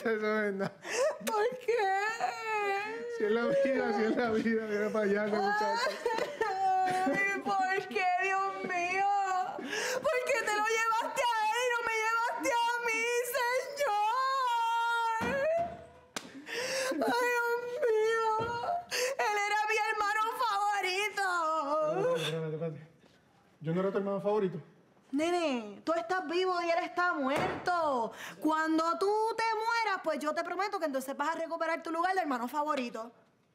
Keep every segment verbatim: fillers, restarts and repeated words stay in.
eso es verdad. ¿Por qué? Si es la vida, si es la vida. Mira para allá, ese muchacho. Ay, ¿por qué, Dios mío? ¿Por qué te lo llevaste a él y no me llevaste a mí, Señor? Ay, Dios mío. Él era mi hermano favorito. Espérate, espérate, espérate. Yo no era tu hermano favorito. Nene, tú estás vivo y él está muerto. Cuando tú te mueras, pues yo te prometo que entonces vas a recuperar tu lugar de hermano favorito.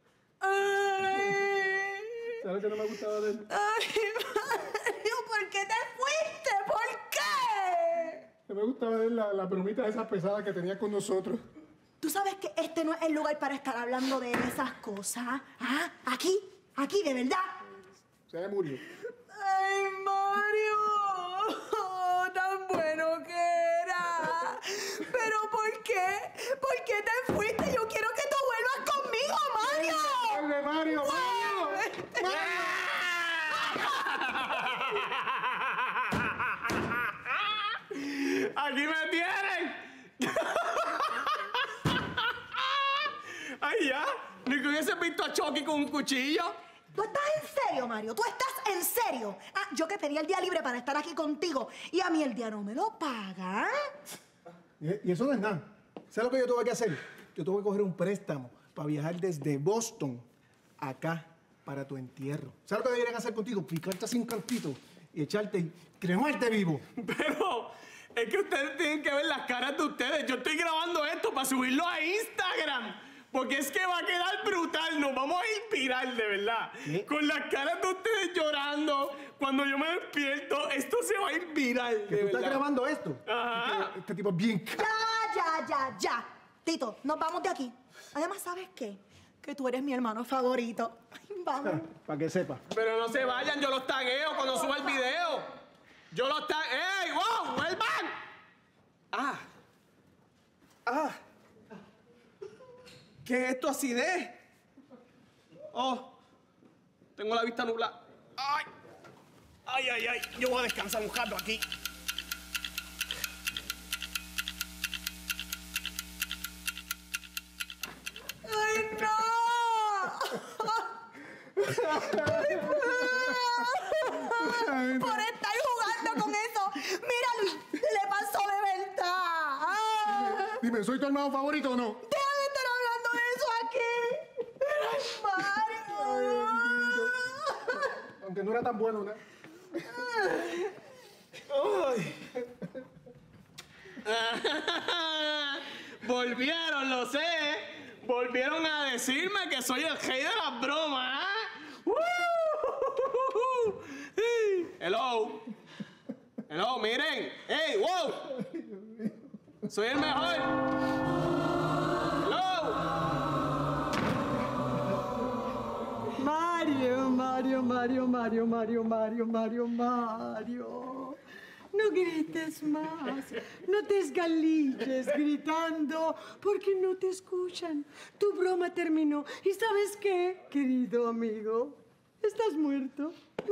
Ay. ¿Sabes que no me gustaba de él? Ay, Mario, ¿por qué te fuiste? ¿Por qué? No me gustaba de él la, la bromita esas pesadas que tenía con nosotros. Tú sabes que este no es el lugar para estar hablando de esas cosas. ¿Ah? Aquí, aquí, de verdad. Se murió. Ay, Mario, oh, tan bueno que era. Pero ¿por qué? ¿Por qué te fuiste? Yo quiero que tú vuelvas conmigo, Mario. ¡Vuelve, Mario, Mario! ¡Aquí me tienen! ¡Ay, ya! Ni que hubiese visto a Chucky con un cuchillo. ¿Tú estás en serio, Mario? ¿Tú estás en serio? Ah, yo que pedí el día libre para estar aquí contigo y a mí el día no me lo pagan. Y, y eso no es nada. ¿Sabes lo que yo tuve que hacer? Yo tuve que coger un préstamo para viajar desde Boston acá para tu entierro. ¿Sabes lo que deberían hacer contigo? Picarte así un cantito y echarte y cremarte vivo. Pero es que ustedes tienen que ver las caras de ustedes. Yo estoy grabando esto para subirlo a Instagram. Porque es que va a quedar brutal, nos vamos a inspirar, de verdad. ¿Qué? Con las caras de ustedes llorando, cuando yo me despierto, esto se va a inspirar, ¿Que de tú estás verdad. grabando esto? Ajá. Este, este tipo es bien... Ya, ya, ya, ya. Tito, nos vamos de aquí. Además, ¿sabes qué? Que tú eres mi hermano favorito. Ay, vamos. Para que sepa. Pero no se vayan, yo los tagueo cuando suba el video. Yo los tagueo. ¡Ey, wow! ¡Vuelvan! ¡Ah! ¡Ah! ¿Qué es esto, acidez? Oh, tengo la vista nublada. ¡Ay! ¡Ay, ay, ay! Yo voy a descansar un rato aquí. ¡Ay, no! Por estar jugando con eso. Mira, Luis, le pasó de verdad. Ah. Dime, ¿soy tu hermano favorito o no? Deja de estar hablando de eso aquí. Pero es Mario. Aunque no era tan bueno, ¿no? Volvieron, lo sé. Volvieron a decirme que soy el rey de las bromas. ¿Ah? ¡Woo! Hello. Hello, miren. ¡Hey, wow! Soy el mejor. Hello. Mario, Mario, Mario, Mario, Mario, Mario, Mario, Mario. No grites más, no te esgalilles gritando porque no te escuchan. Tu broma terminó. ¿Y sabes qué, querido amigo? Estás muerto.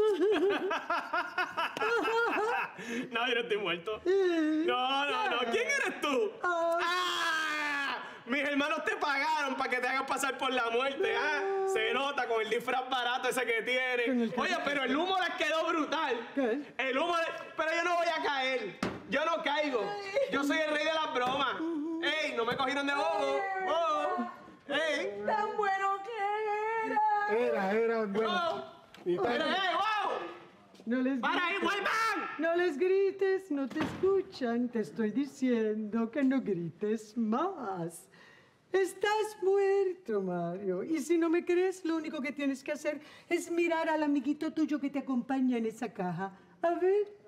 No, yo no estoy muerto. No, no, no. ¿Quién eres tú? Ah. ¡Ah! Mis hermanos te pagaron para que te hagan pasar por la muerte, ¿ah? Se nota con el disfraz barato ese que tienes. Oye, pero el humo les quedó brutal. ¿Qué? El humo les... Pero yo no voy a caer. Yo no caigo. Yo soy el rey de las bromas. ¡Ey! No me cogieron de bobo. ¡Oh! ¡Ey! Tan bueno que era. Era, era bueno. ¡Oh! Y tal- ¡Pero, ey! ¡Wow! No les ¡Para ahí, grites. vuelvan! No les grites, no te escuchan. Te estoy diciendo que no grites más. Estás muerto, Mario. Y si no me crees, lo único que tienes que hacer es mirar al amiguito tuyo que te acompaña en esa caja. A ver.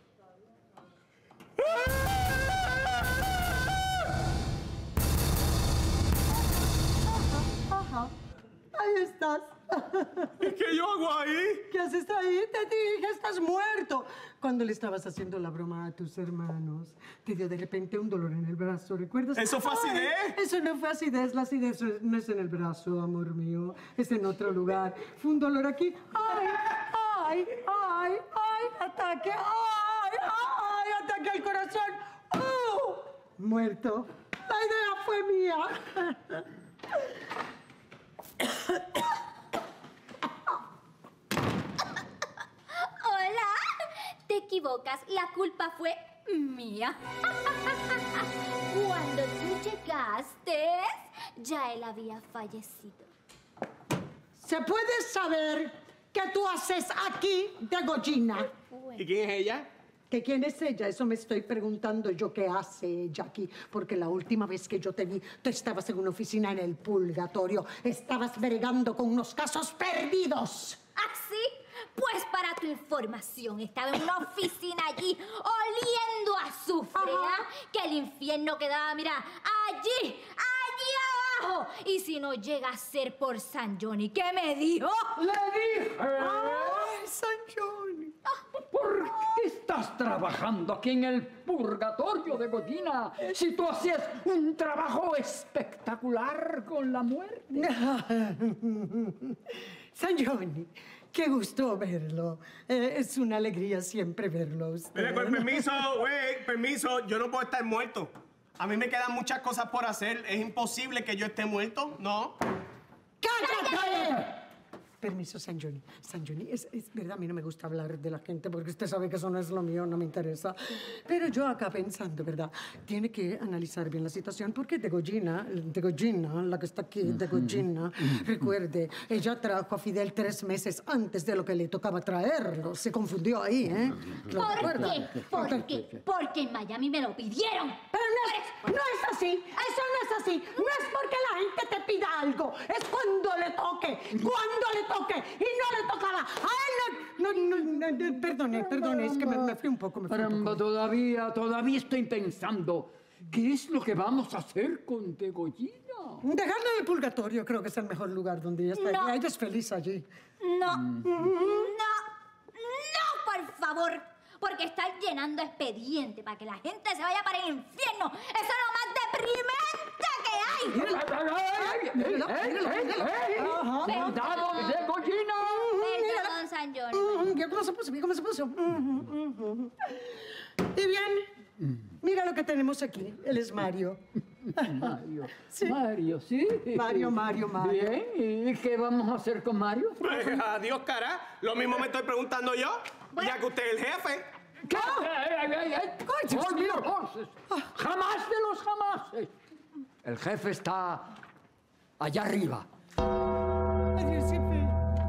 Ajá. Ahí estás. ¿Qué yo hago ahí? ¿Qué haces ahí? Te dije, estás muerto. Cuando le estabas haciendo la broma a tus hermanos, te dio de repente un dolor en el brazo, ¿recuerdas? ¿Eso fue Ay, acidez? Eso no fue acidez, la acidez no es en el brazo, amor mío, es en otro lugar. Fue un dolor aquí. ¡Ay, ay, ay, ay! ¡Ataque! ¡Ay, ay! ¡Ataque al corazón! ¡Oh! Muerto. La idea fue mía. Hola, te equivocas, la culpa fue mía. Cuando tú llegaste, ya él había fallecido. ¿Se puede saber qué tú haces aquí, Degollina? ¿Y quién es ella? ¿Que quién es ella? Eso me estoy preguntando yo qué hace ella aquí. Porque la última vez que yo te vi, tú estabas en una oficina en el purgatorio. Estabas bregando con unos casos perdidos. ¿Ah, sí? Pues para tu información, estaba en una oficina allí oliendo a azufre, ¿ah? Que el infierno quedaba, mira, allí, allí abajo. Y si no llega a ser por San Johnny, ¿qué me dijo? ¡Le dije! ¡Ay, San Johnny! ¿Por qué estás trabajando aquí en el purgatorio de Godina si tú hacías un trabajo espectacular con la muerte? San Johnny, qué gusto verlo. Eh, es una alegría siempre verlo a usted. Mire, con permiso, güey, permiso, yo no puedo estar muerto. A mí me quedan muchas cosas por hacer. Es imposible que yo esté muerto, ¿no? ¡Cállate! Permiso, San Johnny. San Johnny, es, es verdad, a mí no me gusta hablar de la gente porque usted sabe que eso no es lo mío, no me interesa. Pero yo acá pensando, ¿verdad? Tiene que analizar bien la situación porque Degollina, Degollina, la que está aquí, Degollina, recuerde, ella trajo a Fidel tres meses antes de lo que le tocaba traerlo. Se confundió ahí, ¿eh? ¿Lo ¿Por recuerda? qué? ¿Por qué? Porque en Miami me lo pidieron. Pero no es, no es así, eso no es así. No es porque la gente te pida algo, es cuando le toque, cuando le toque. Y no le tocaba. A él no, no, no, no, perdone, perdone, es que me, me fui un poco, me fui un Caramba, poco. todavía, todavía estoy pensando. ¿Qué es lo que vamos a hacer con Degollina? Dejarla en el purgatorio creo que es el mejor lugar donde ella está. No. Ella es feliz allí. No, no, no, por favor. Porque estar llenando expediente para que la gente se vaya para el infierno, eso es lo más deprimente que hay. ¡Ey, ey, ey, ey! Ajá. ¡Cuidado, Degollina! Perdón, San Johnny. Mm, ¿qué- ¿Cómo se puso? ¿Cómo se puso? Mm, mm, mm. Y bien, mira lo que tenemos aquí. Él es Mario. Mario, Sí. Mario, sí. Mario, Mario, Mario. Bien, ¿y qué vamos a hacer con Mario? Pues, adiós, cara. Lo mismo me estoy preguntando yo, ya que usted es el jefe. ¿Qué? ¡Ey, ey, ey, ey! Ay, Dios Hold mío. your horses. ¡Jamás de los jamases! El jefe está allá arriba. Adiós, jefe.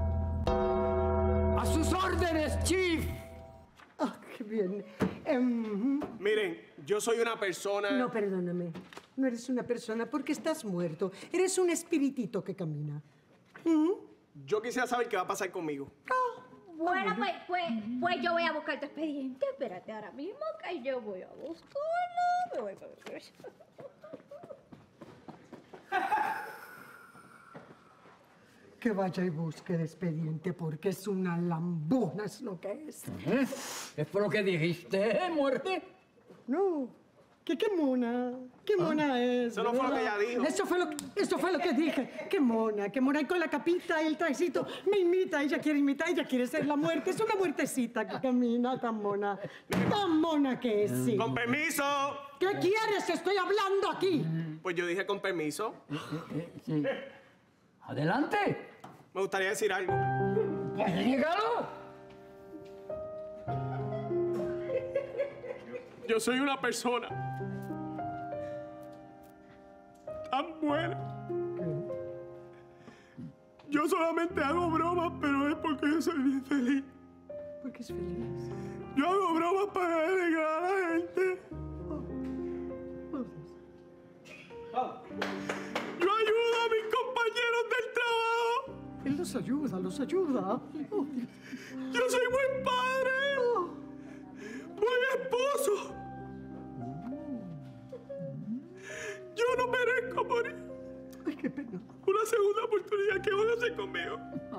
¡A sus órdenes, chief! Ah, qué bien. Em, Miren, yo soy una persona... no, perdóname. No eres una persona porque estás muerto. Eres un espiritito que camina. Yo quisiera saber qué va a pasar conmigo. Bueno, pues, pues, pues yo voy a buscar tu expediente. Espérate ahora mismo que yo voy a buscarlo. Me voy para ver. Que vaya y busque el expediente porque es una lambona, es lo que es. ¿Eh? ¿Es por lo que dijiste, eh, muerte? No, que qué mona, qué mona es. Eso no fue lo que ¿verdad? ella dijo. Eso fue lo, eso fue lo que dije. Qué mona, qué mona. Y con la capita y el trajecito me imita, ella quiere imitar, ella quiere ser la muerte. Es una muertecita que camina tan mona, tan mona que es, sí. Con permiso. ¿Qué quieres? Estoy hablando aquí. Pues yo dije con permiso. Sí. Adelante. Me gustaría decir algo. Pues dígalo. Yo soy una persona tan buena. Yo solamente hago bromas, pero es porque yo soy bien feliz. Porque es feliz. Yo hago bromas para alegrar a la gente. Yo ayudo a mis compañeros del trabajo. Él los ayuda, los ayuda. Oh, Dios. Yo soy buen padre. Buen esposo. Yo no merezco morir. Ay, qué pena. Una segunda oportunidad. ¿Qué van a hacer conmigo?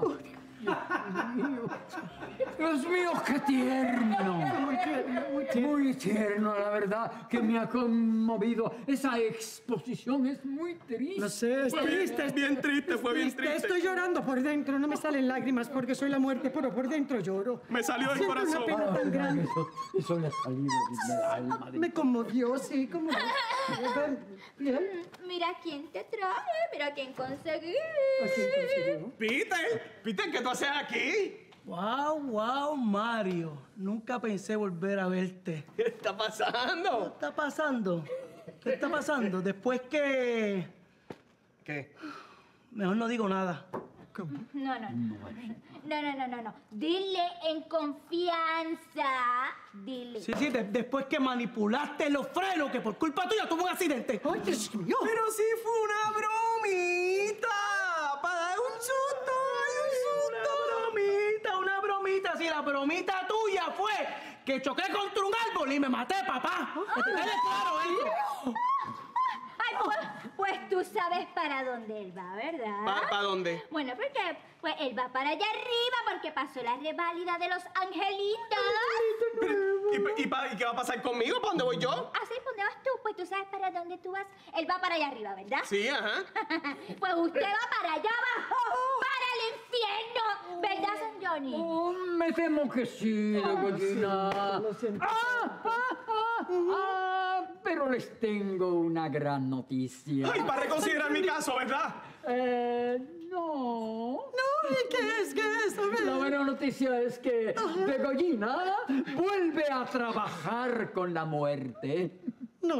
Dios mío, qué tierno. Muy tierno, muy tierno. Muy tierno, la verdad, que me ha conmovido. Esa exposición es muy triste. Lo sé, es Fue bien- triste. es bien triste, fue bien triste. Estoy llorando por dentro, no me salen lágrimas porque soy la muerte, pero por dentro lloro. Me salió del Siento corazón. una pena tan grande. Eso, eso le ha salido del alma. de- Me conmovió, sí, como... Bien. Mira quién te traje, mira quién conseguí. Peter, Peter, ¿qué tú haces aquí? Wow, wow, Mario. Nunca pensé volver a verte. ¿Qué está pasando? ¿Qué está pasando? ¿Qué está pasando? Después que... ¿Qué? Mejor no digo nada. No, no, no. No, no, no, no, no. Dile en confianza. Dile. Sí, sí, de- después que manipulaste los frenos, que por culpa tuya tuvo un accidente. ¡Ay, Dios mío! Pero sí fue una bromita. Para dar un susto, ay, un Una susto. bromita, una bromita. Si la bromita tuya fue que choqué contra un árbol y me maté, papá. Que te quede claro eso. Ay, pues, pues tú sabes para dónde él va, ¿verdad? ¿Para pa dónde? Bueno, porque pues él va para allá arriba porque pasó la reválida de los angelitos. ¿Y, y, pa- ¿Y qué va a pasar conmigo? ¿Para dónde voy yo? Así, ¿para dónde vas tú? Pues tú sabes para dónde tú vas. Él va para allá arriba, ¿verdad? Sí, ajá. Pues usted va para allá abajo, para el infierno, ¿verdad, San Johnny? Oh, me temo que sí, Degolina. Lo siento. Ah, ah, ah, ah, pero les tengo una gran noticia. Ay, para reconsiderar mi caso, ¿verdad? Eh, no. No, ¿y qué es? ¿Qué es? A ver. La buena noticia es que Degollina vuelve a trabajar con la muerte. No.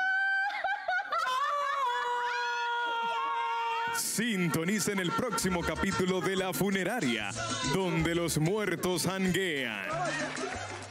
Sintonicen el próximo capítulo de La Funeraria, donde los muertos hanguean.